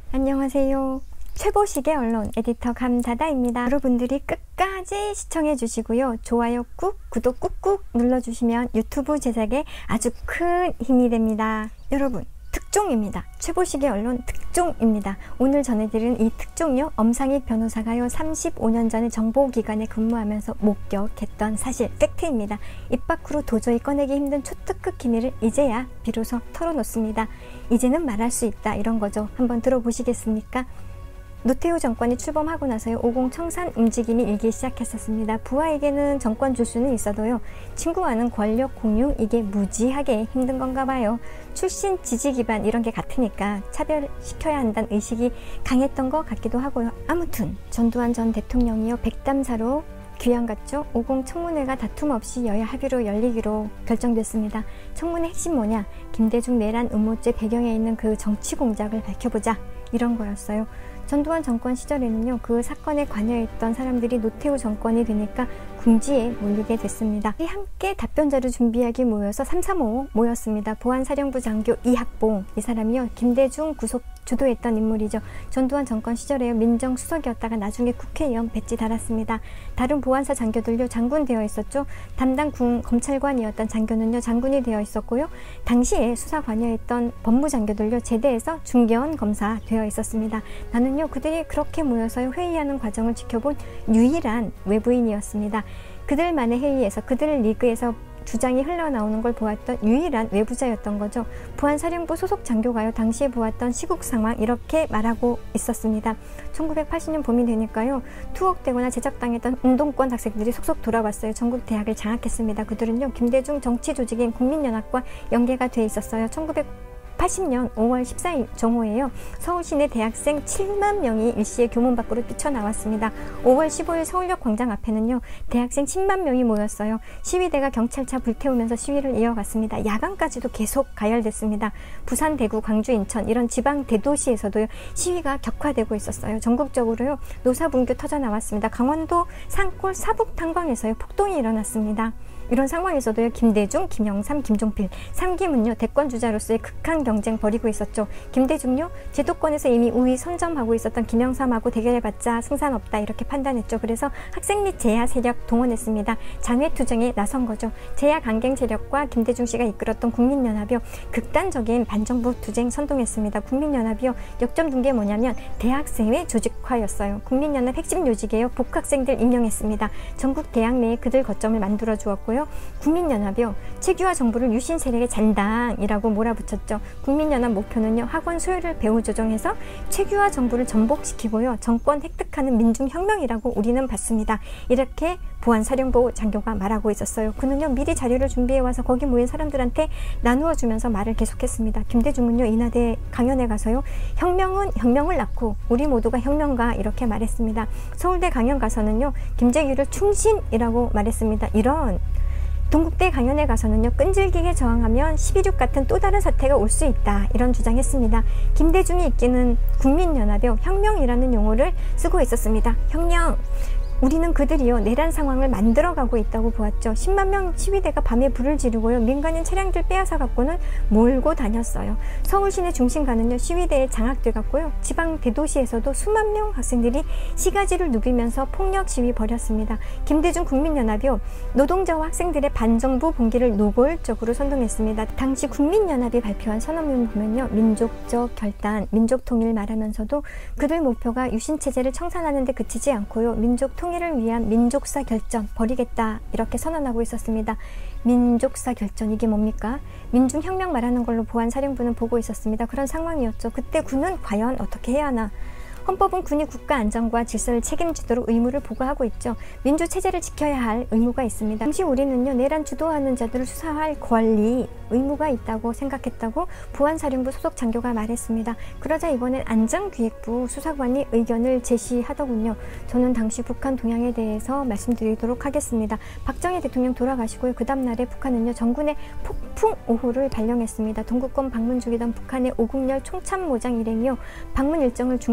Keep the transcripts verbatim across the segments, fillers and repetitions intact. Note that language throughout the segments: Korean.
안녕하세요. 최보식의 언론 에디터 감다다입니다. 여러분들이 끝까지 시청해 주시고요. 좋아요 꾹, 구독 꾹꾹 눌러주시면 유튜브 제작에 아주 큰 힘이 됩니다. 여러분, 특종입니다. 최보식의 언론 특종입니다. 오늘 전해드리는 이 특종이요, 엄상익 변호사가요 삼십오 년 전에 정보기관에 근무하면서 목격했던 사실, 팩트입니다. 입 밖으로 도저히 꺼내기 힘든 초특급 기밀을 이제야 비로소 털어놓습니다. 이제는 말할 수 있다, 이런 거죠. 한번 들어보시겠습니까? 노태우 정권이 출범하고 나서요, 오공 청산 움직임이 일기 시작했었습니다. 부하에게는 정권 줄 수는 있어도요, 친구와는 권력 공유, 이게 무지하게 힘든 건가 봐요. 출신 지지 기반 이런 게 같으니까 차별시켜야 한다는 의식이 강했던 것 같기도 하고요. 아무튼 전두환 전 대통령이요 백담사로 귀양갔죠. 오공 청문회가 다툼 없이 여야 합의로 열리기로 결정됐습니다. 청문회 핵심 뭐냐? 김대중 내란 음모죄 배경에 있는 그 정치 공작을 밝혀보자, 이런 거였어요. 전두환 정권 시절에는요, 그 사건에 관여했던 사람들이 노태우 정권이 되니까 궁지에 몰리게 됐습니다. 함께 답변자를 준비하기 모여서 삼삼오오 모였습니다. 보안사령부 장교 이학봉, 이 사람이요 김대중 구속 주도했던 인물이죠. 전두환 정권 시절에요 민정수석이었다가 나중에 국회의원 배지 달았습니다. 다른 보안사 장교들요 장군 되어 있었죠. 담당 군 검찰관이었던 장교는요 장군이 되어 있었고요. 당시에 수사 관여했던 법무장교들요 제대해서 중견 검사 되어 있었습니다. 나는요 그들이 그렇게 모여서 회의하는 과정을 지켜본 유일한 외부인이었습니다. 그들만의 회의에서, 그들 리그에서 주장이 흘러나오는 걸 보았던 유일한 외부자였던 거죠. 보안사령부 소속 장교가요 당시에 보았던 시국 상황 이렇게 말하고 있었습니다. 천구백팔십 년 봄이 되니까요 투옥되거나 제적당했던 운동권 학생들이 속속 돌아왔어요. 전국 대학을 장악했습니다. 그들은요 김대중 정치 조직인 국민연합과 연계가 돼 있었어요. 천구백팔십 년 오월 십사일 정오에요 서울 시내 대학생 칠만 명이 일시에 교문 밖으로 뛰쳐나왔습니다. 오월 십오일 서울역 광장 앞에는요 대학생 십만 명이 모였어요. 시위대가 경찰차 불태우면서 시위를 이어갔습니다. 야간까지도 계속 가열됐습니다. 부산, 대구, 광주, 인천 이런 지방 대도시에서도요 시위가 격화되고 있었어요. 전국적으로요 노사분규 터져 나왔습니다. 강원도 산골 사북탄광에서요 폭동이 일어났습니다. 이런 상황에서도요 김대중, 김영삼, 김종필 삼김은요 대권주자로서의 극한 경쟁 벌이고 있었죠. 김대중요 제도권에서 이미 우위 선점하고 있었던 김영삼하고 대결해봤자 승산 없다, 이렇게 판단했죠. 그래서 학생 및 제야 세력 동원했습니다. 장외투쟁에 나선 거죠. 제야 강경 세력과 김대중 씨가 이끌었던 국민연합이요 극단적인 반정부 투쟁 선동했습니다. 국민연합이요 역점 둔 게 뭐냐면 대학생회 조직화였어요. 국민연합 핵심 요직에요 복학생들 임명했습니다. 전국 대학 내에 그들 거점을 만들어 주었고요. 국민연합이요 최규하 정부를 유신 세력의 잔당이라고 몰아붙였죠. 국민연합 목표는요 학원 수요를 배후 조정해서 최규하 정부를 전복시키고요 정권 획득하는 민중혁명이라고 우리는 봤습니다. 이렇게 보안사령부 장교가 말하고 있었어요. 그는요 미리 자료를 준비해와서 거기 모인 사람들한테 나누어 주면서 말을 계속했습니다. 김대중은요 인하대 강연에 가서요 혁명은 혁명을 낳고 우리 모두가 혁명가, 이렇게 말했습니다. 서울대 강연 가서는요 김재규를 충신이라고 말했습니다. 이런 동국대 강연에 가서는요 끈질기게 저항하면 십이륙 같은 또 다른 사태가 올 수 있다, 이런 주장했습니다. 김대중이 이끄는 국민연합이요 혁명이라는 용어를 쓰고 있었습니다. 혁명, 우리는 그들이요 내란 상황을 만들어가고 있다고 보았죠. 십만 명 시위대가 밤에 불을 지르고요 민간인 차량들 빼앗아 갖고는 몰고 다녔어요. 서울 시내 중심가는요 시위대에 장악돼 갔고요 지방 대도시에서도 수만 명 학생들이 시가지를 누비면서 폭력 시위 벌였습니다. 김대중 국민연합이요 노동자와 학생들의 반정부 봉기를 노골적으로 선동했습니다. 당시 국민연합이 발표한 선언문 보면요 민족적 결단, 민족 통일 말하면서도 그들 목표가 유신체제를 청산하는 데 그치지 않고요 민족 통일 통일을 위한 민족사 결전 벌이겠다, 이렇게 선언하고 있었습니다. 민족사 결전, 이게 뭡니까? 민중혁명 말하는 걸로 보안사령부는 보고 있었습니다. 그런 상황이었죠. 그때 군은 과연 어떻게 해야 하나? 헌법은 군이 국가 안전과 질서를 책임지도록 의무를 부과하고 있죠. 민주체제를 지켜야 할 의무가 있습니다. 당시 우리는요 내란 주도하는 자들을 수사할 권리, 의무가 있다고 생각했다고 보안사령부 소속 장교가 말했습니다. 그러자 이번엔 안전기획부 수사관이 의견을 제시하더군요. 저는 당시 북한 동향에 대해서 말씀드리도록 하겠습니다. 박정희 대통령 돌아가시고요 그 다음날에 북한은요 전군의 폭풍 오호를 발령했습니다. 동구권 방문 중이던 북한의 오국열 총참모장 일행이요 방문 일정을 중단하고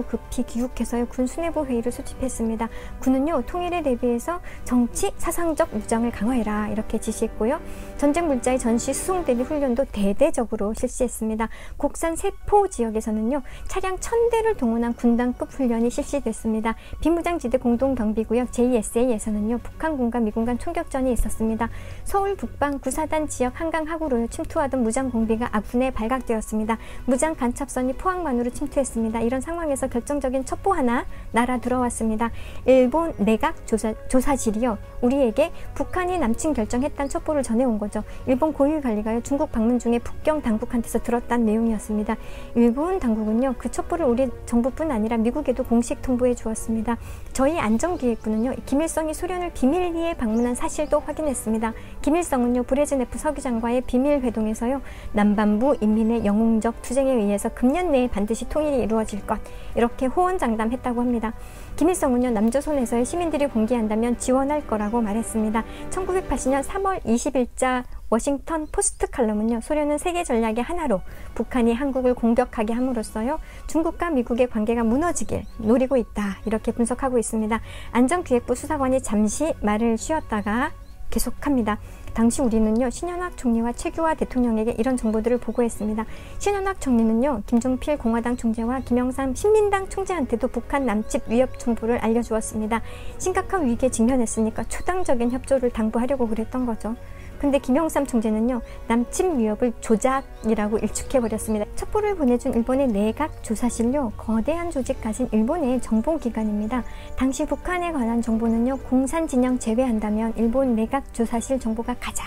가지고 급히 귀국해서요 군 수뇌부 회의를 소집했습니다. 군은요 통일에 대비해서 정치 사상적 무장을 강화해라 이렇게 지시했고요. 전쟁 물자의 전시 수송 대비 훈련도 대대적으로 실시했습니다. 곡산 세포 지역에서는요 차량 천 대를 동원한 군단급 훈련이 실시됐습니다. 비무장지대 공동경비구역 제이에스에이에서는요 북한군과 미군 간 총격전이 있었습니다. 서울 북방 구사단 지역 한강 하구로 침투하던 무장 공비가 아군에 발각되었습니다. 무장 간첩선이 포항만으로 침투했습니다. 이런 상황에서 결정적인 첩보 하나 날아 들어왔습니다. 일본 내각 조사, 조사실이요 우리에게 북한이 남침 결정했다는 첩보를 전해온 거죠. 일본 고위관리가요 중국 방문 중에 북경 당국한테서 들었다는 내용이었습니다. 일본 당국은요 그 첩보를 우리 정부뿐 아니라 미국에도 공식 통보해 주었습니다. 저희 안전기획부는요 김일성이 소련을 비밀리에 방문한 사실도 확인했습니다. 김일성은요 브레즈네프 서기장과의 비밀 회동에서요 남반부 인민의 영웅적 투쟁에 의해서 금년 내에 반드시 통일이 이루어질 것 이렇게 호언장담했다고 합니다. 김일성은요 남조선에서의 시민들이 공개한다면 지원할 거라고 말했습니다. 천구백팔십 년 삼월 이십일자 워싱턴 포스트 칼럼은요 소련은 세계 전략의 하나로 북한이 한국을 공격하게 함으로써요 중국과 미국의 관계가 무너지길 노리고 있다 이렇게 분석하고 있습니다. 안전기획부 수사관이 잠시 말을 쉬었다가 계속합니다. 당시 우리는요 신현악 총리와 최규하 대통령에게 이런 정보들을 보고했습니다. 신현악 총리는요 김종필 공화당 총재와 김영삼 신민당 총재한테도 북한 남집 위협 정보를 알려주었습니다. 심각한 위기에 직면했으니까 초당적인 협조를 당부하려고 그랬던 거죠. 근데 김영삼 총재는요 남침 위협을 조작이라고 일축해버렸습니다. 첩보를 보내준 일본의 내각 조사실요 거대한 조직 가진 일본의 정보기관입니다. 당시 북한에 관한 정보는요 공산 진영 제외한다면 일본 내각 조사실 정보가 가장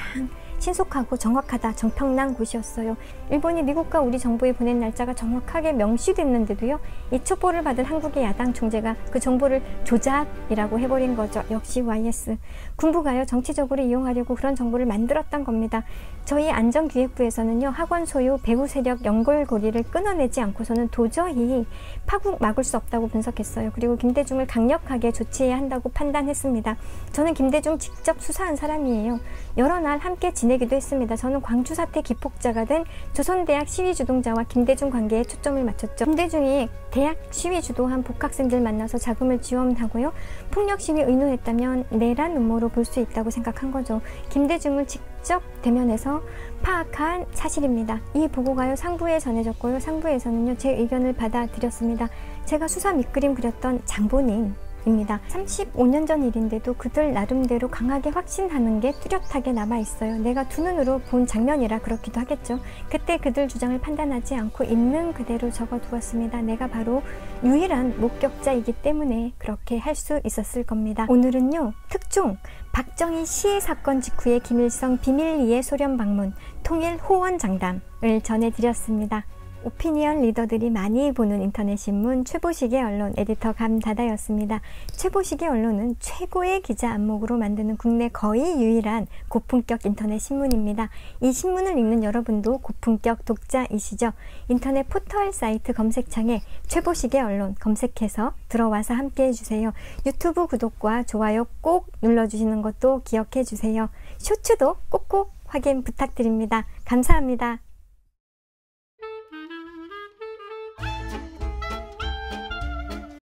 신속하고 정확하다 정평난 곳이었어요. 일본이 미국과 우리 정부에 보낸 날짜가 정확하게 명시됐는데도요 이 첩보를 받은 한국의 야당 총재가 그 정보를 조작이라고 해버린 거죠. 역시 와이에스 군부가요 정치적으로 이용하려고 그런 정보를 만들었던 겁니다. 저희 안전기획부에서는요 학원 소유 배후 세력 연골고리를 끊어내지 않고서는 도저히 파국 막을 수 없다고 분석했어요. 그리고 김대중을 강력하게 조치해야 한다고 판단했습니다. 저는 김대중 직접 수사한 사람이에요. 여러 날 함께 지내기도 했습니다. 저는 광주 사태 기폭자가 된 조선대학 시위주동자와 김대중 관계에 초점을 맞췄죠. 김대중이 대학 시위 주도한 복학생들 만나서 자금을 지원하고요. 폭력 시위 의노했다면 내란 음모로 볼 수 있다고 생각한 거죠. 김대중을 직접 대면해서 파악한 사실입니다. 이 보고가요 상부에 전해졌고요. 상부에서는요 제 의견을 받아들였습니다. 제가 수사 밑그림 그렸던 장본인 입니다. 삼십오 년 전 일인데도 그들 나름대로 강하게 확신하는 게 뚜렷하게 남아있어요. 내가 두 눈으로 본 장면이라 그렇기도 하겠죠. 그때 그들 주장을 판단하지 않고 있는 그대로 적어두었습니다. 내가 바로 유일한 목격자이기 때문에 그렇게 할 수 있었을 겁니다. 오늘은요 특종 박정희 시해 사건 직후의 김일성 비밀리에 소련 방문 통일 호언장담을 전해드렸습니다. 오피니언 리더들이 많이 보는 인터넷 신문 최보식의 언론 에디터 감다다였습니다. 최보식의 언론은 최고의 기자 안목으로 만드는 국내 거의 유일한 고품격 인터넷 신문입니다. 이 신문을 읽는 여러분도 고품격 독자이시죠? 인터넷 포털 사이트 검색창에 최보식의 언론 검색해서 들어와서 함께 해주세요. 유튜브 구독과 좋아요 꼭 눌러주시는 것도 기억해 주세요. 쇼츠도 꼭꼭 확인 부탁드립니다. 감사합니다.